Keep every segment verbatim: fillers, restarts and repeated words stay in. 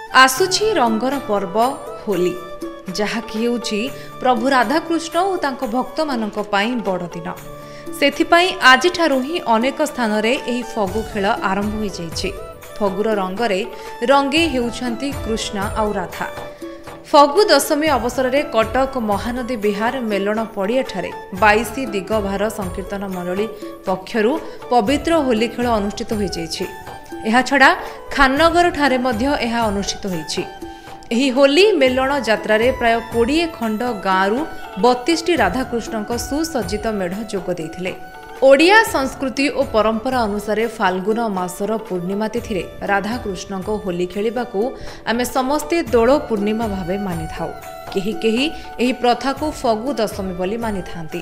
आसुछि रंगर पर्व होली जहाँकि हेउछि प्रभु राधाकृष्ण और तांको भक्त मानक पई बड़ दिन। सेथिपई आजिठारु ही अनेक स्थान रे एही फगु खेल आरंभ हो जाइछि। फगुर रंगरे रंगे हेउछंती कृष्ण और राधा। फगु दशमी अवसर में कटक महानदी विहार मेलण पड़िया ठारे बाईस दिगभार संकीर्तन मंडली पक्षरु पवित्र होली खेल अनुष्ठित हो जाइछि। एहा छड़ा खाननगर ठारे मध्य एहा अनुष्ठित होइछि। एही होली मेलण यात्रा रे प्राय कोड़े खंड गाँरु बत्तीस टी राधाकृष्ण सुसज्जित मेढ़ जोग देइथिले। ओडिया संस्कृति और परंपरा अनुसार फाल्गुन मासर पूर्णिमा तिथि रे राधाकृष्ण को होली खेलिबाकू आमे समस्ते दोल पूर्णिमा भावे मानि थाउ। केही केही एही प्रथा को फगु दशमी बोली मानि थांती।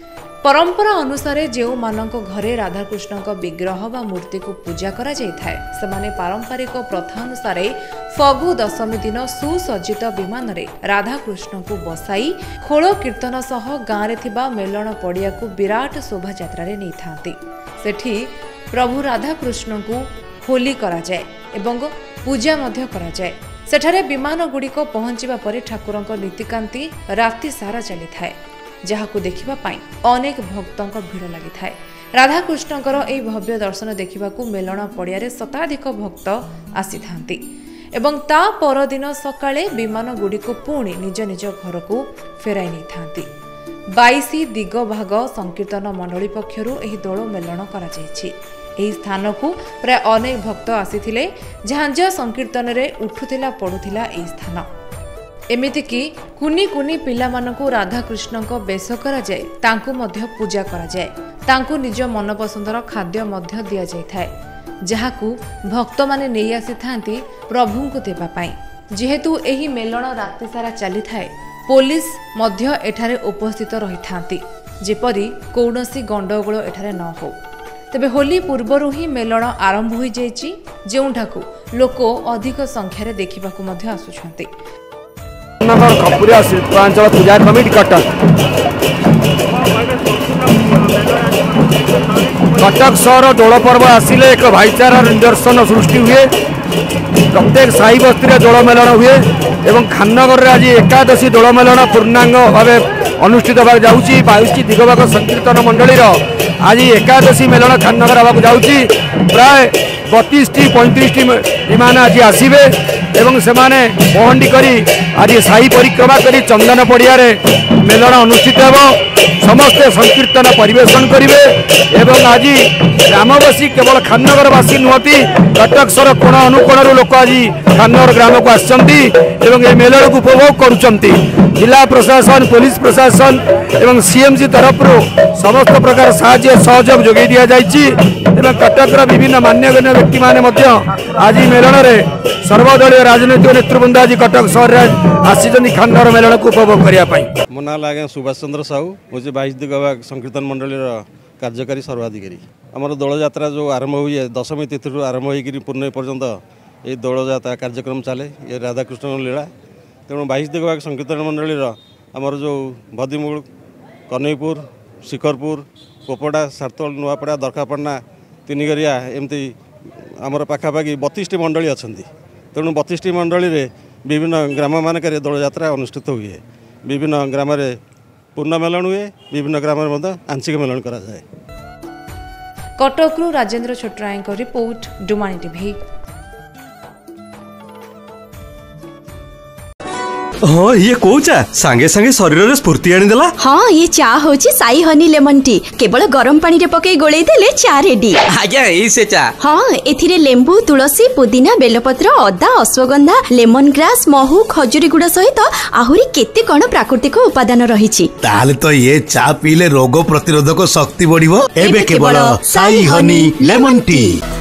परंपरा अनुसार जो मानक घरे राधाकृष्ण विग्रह व मूर्ति को पूजा करा जाय थाए सेमाने पारंपरिक प्रथा अनुसार फगु दशमी दिन सुसज्जित विमान रे राधाकृष्ण को बसाई खोल कीर्तन सह गाँव रे थिबा मेलण पड़िया को विराट शोभा यात्रा रे नै थांती। सेठी प्रभु राधाकृष्ण को होली करा जाय एवं पूजा मध्य करा जाय। सेठारे विमान गुड़िक पहुंचवा परे ठाकुरंक नीतिकांति राति सारा चली थाए जहाकू देखिबा पाई अनेक भक्तों भीड़ लगी थाए। राधाकृष्णकर एही भव्य दर्शन देखिबाकू मेलण पड़िया रे शताधिक भक्त आसी थांती एवं ता परदिन सकाळे विमान गुड़िक पुणी निज निज घर को फेराई नहीं थांती। बाईस दिगभाग संकीर्तन मंडली पक्षरु एही दोल मेलण करा जायछि। एही स्थान को प्राय अनेक भक्त आसीथिले। झांझ संकीर्तन रे उठुथिला पडुथिला एही स्थान। एमिति कि कुनी कुनी पिला मानकु राधाकृष्ण को बेश करा जाए तांकु मध्य पूजा करा जाए। तांकु निज मन पसंदर खाद्य मध्य दिया जाय थाए जहाकू भक्त माने नेई आसी थांती प्रभु को देबा पाई। जेहेतु एही मेलण राति सारा चली थाए पुलिस मध्य एठारे उपस्थित रही थांती जेपरि कौनसी गंडगोल एठारे न हो। तेबे होली पूर्वरु ही मेलण आरंभ हो जायछि जेउठाकू लोक अधिक संख्यारे देखिबाकू मध्य आसुछंती। नगर खपुरिया शिल्पांचल पूजा कमिटी कटक कटक सहर दोल पर्व आसिले एक भाईचारा निदर्शन सृष्टि हुए। प्रत्येक साई बस्ती दोल मेलन हुए एवं खाननगर आज एकादशी दोल मेलन पूर्णांग भाव अनुष्ठित होगा जाऊँगी। बाईस दिगभाग संकीर्तन मंडलीर आज एकादशी मेलन खाननगर होगा जाऊँगी। प्राय बत्तीस टी पैंतीस टी विमान आज आसवे एवं से पहंडी करी आज साई परिक्रमा करी चंदन पड़िया मेलन अनुष्ठित हो। समस्ते संकीर्तन परिवेशन करेंगे एवं आज ग्रामवासी केवल खाननगरवासी नुहति कटक सर कोण अनुकोण लोक आज खाननगर ग्राम को आसछंती एवं ए मेलन को उपभोग करुछंती। जिला प्रशासन पुलिस प्रशासन एवं सीएमसी तरफ समस्त प्रकार साहाय्य सहयोग जोगे दि जाइछि एवं कटकर विभिन्न मान्यगण्य व्यक्ति माने मध्य आज मेलन में सर्वदलीय राजनैतिक नेतृवृंद आज कटक सहर आसी खाननगर मेलन को उपभोग करने। मो ना आज्ञा सुभाष चंद्र साहू मुझे बाईस दिगभाग संकीर्तन मंडलीर कार्यकारी सर्वाधिकारी। आमर दोल यात्रा जो आरंभ हुए दशमी तिथि आरंभ हो पूर्ण पर्यंत ये दोल यात्रा कार्यक्रम चले ये राधाकृष्ण लीला। तेणु बाईस दिगभाग संकीर्तन मंडलीर आमर जो भदीमूल कन्हईपुर शिखरपुर पोपड़ा सारतोल नुआपड़ा दरकापड़ना तीनिगरिया एमती आमर पाखापाखि बत्तीस टी मंडली अच्छा। तेणु बत्तीस टी मंडली रे विभिन्न ग्राम मानक दोल यात्रा अनुष्ठित हुए। विभिन्न ग्राम पूर्ण मेलन हुए विभिन्न ग्राम आंशिक मेलन करा जाए। कटकरू राजेंद्र छोटराय को रिपोर्ट डुमानी टीवी। हाँ ये कौ चा सांगे सांगे शरीर रे स्फूर्ति आनी देला। हाँ ये चा होची साई हनी लेमन टी केवल गरम पानी रे पके गोळेई देले चा रेडी। आज्ञा एई से चा। हाँ एथिरे लेंबू तुलसी पुदीना बेलपत्र अदा अश्वगंधा लेमन ग्रास महू खजुरी गुड़ सहित आहुरी केते कोन प्राकृतिक उपादान रहिछि। ताले तो ये चा पीले रोग प्रतिरोधक शक्ति बढ़िबो। एबे केवल साई हनी लेमन टी।